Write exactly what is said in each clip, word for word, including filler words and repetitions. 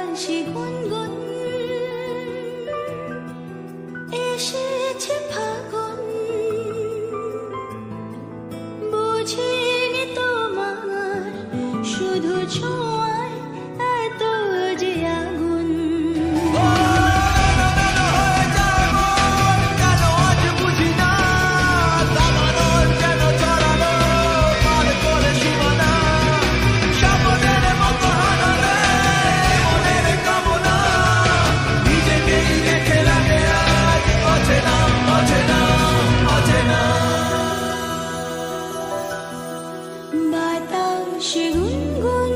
বাতাসে গুনগুন এসেছে ফাগুন, বুঝিনি তোমার শুধু ছোঁয়ায় এত যে আগুন। বাতাসে গুনগুন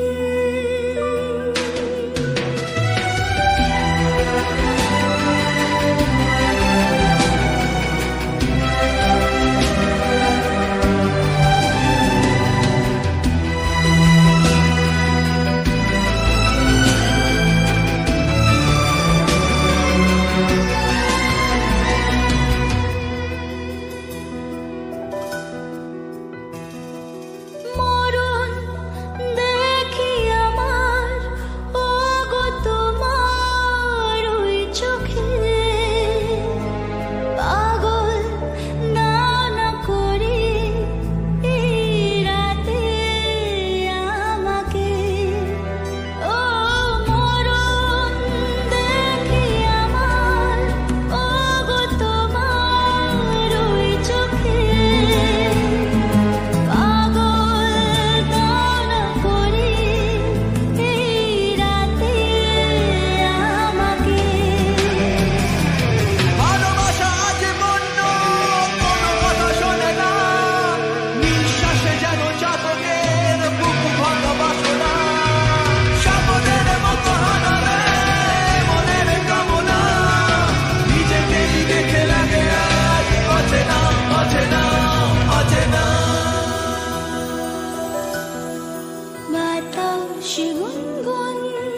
বাতাসে গুনগুন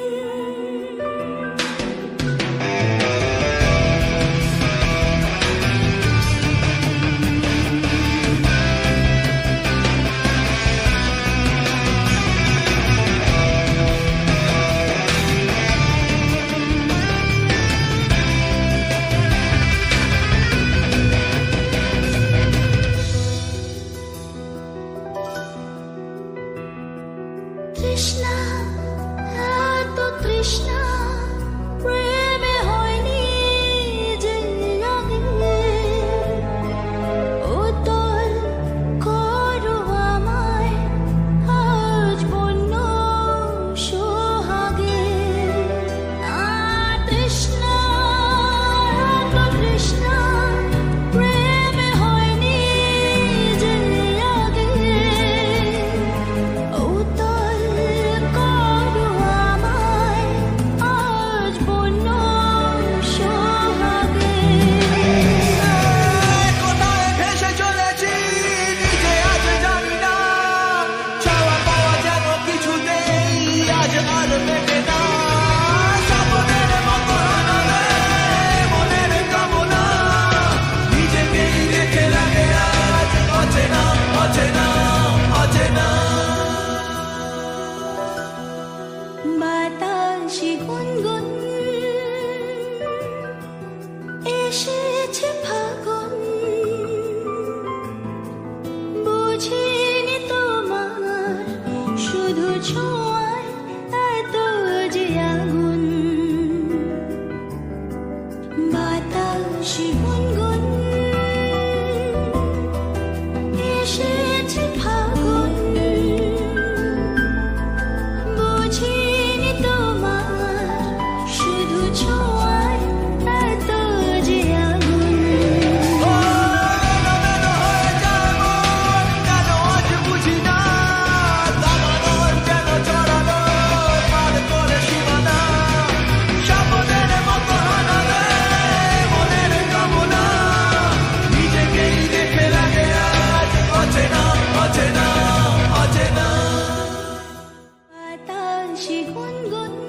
তৃষ্ণা, এত তৃষ্ণা প্রেমে হয়নি যে আগে, উতল করো আমায় আজ বন্য সোহাগে। তৃষ্ণা, এত তৃষ্ণা প্রেমে হয়নি যে আগে, উতল করো আমায় আজ বন্য সোহাগে। কোথায় ভেসে চলেছি নিজে আজ জানি না, চাওয়া পাওয়া যেন কিছুতেই আজ আর মেটে না। স্বপ্নের মতো হারালে মনের কামনা, নিজেকেই রেখে লাগে আজ অচেনা অচেনা অচেনা। বাতাসে গুনগুন এসেছে ফাগুন, বুঝিনি তোমার শুধু ছোঁয়ায় এত যে আগুন। বাতাসে গুনগুন এসেছে ফাগুন, বুঝিনি তোমার শুধু ছোঁয়ায় এত যে আগুন। কেন আজ বুঝি না, দাবানল যেন চড়ালো পার করে সীমানা। স্বপ্নের মতো হারালে মনের কামনা, নিজেকেই রেখে লাগে আজ অচেনা অচেনা অচেনা। বাতাসে গুনগুন